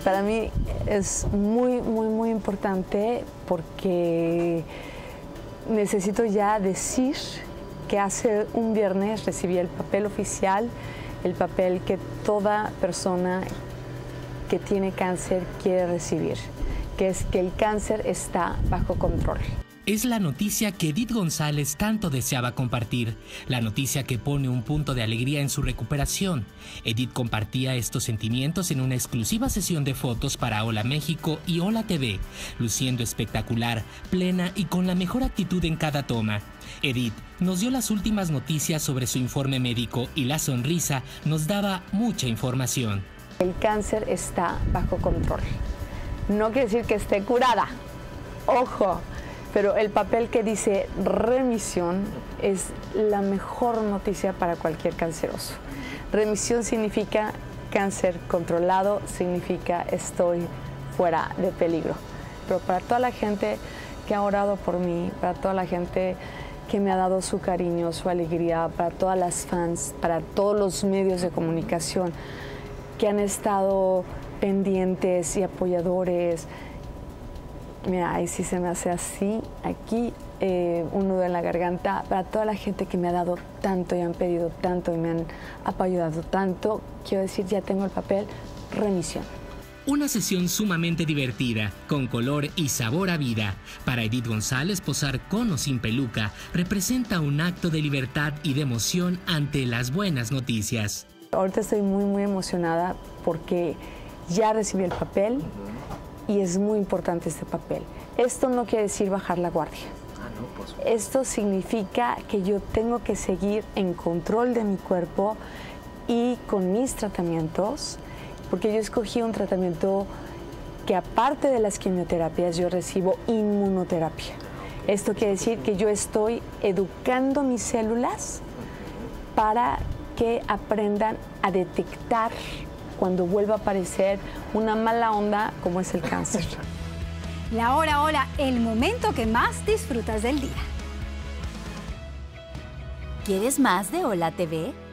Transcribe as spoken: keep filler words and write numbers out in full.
para mí es muy, muy, muy importante porque necesito ya decir que hace un viernes recibí el papel oficial, el papel que toda persona que tiene cáncer quiere recibir, que es que el cáncer está bajo control. Es la noticia que Edith González tanto deseaba compartir, la noticia que pone un punto de alegría en su recuperación. Edith compartía estos sentimientos en una exclusiva sesión de fotos para Hola México y Hola T V, luciendo espectacular, plena y con la mejor actitud en cada toma. Edith nos dio las últimas noticias sobre su informe médico y la sonrisa nos daba mucha información. El cáncer está bajo control. No quiere decir que esté curada, ojo. Pero el papel que dice remisión es la mejor noticia para cualquier canceroso. Remisión significa cáncer controlado, significa estoy fuera de peligro. Pero para toda la gente que ha orado por mí, para toda la gente que me ha dado su cariño, su alegría, para todas las fans, para todos los medios de comunicación que han estado pendientes y apoyadores. Mira, ahí sí se me hace así, aquí, eh, un nudo en la garganta. Para toda la gente que me ha dado tanto y han pedido tanto y me han apoyado tanto, quiero decir, ya tengo el papel, remisión. Una sesión sumamente divertida, con color y sabor a vida. Para Edith González, posar con o sin peluca representa un acto de libertad y de emoción ante las buenas noticias. Ahorita estoy muy, muy emocionada porque ya recibí el papel. Y es muy importante este papel. Esto no quiere decir bajar la guardia. Ah, no, por supuesto. Esto significa que yo tengo que seguir en control de mi cuerpo y con mis tratamientos, porque yo escogí un tratamiento que aparte de las quimioterapias yo recibo inmunoterapia. Esto quiere decir que yo estoy educando mis células para que aprendan a detectar cuando vuelva a aparecer una mala onda como es el cáncer. La hora, hora, el momento que más disfrutas del día. ¿Quieres más de Hola T V?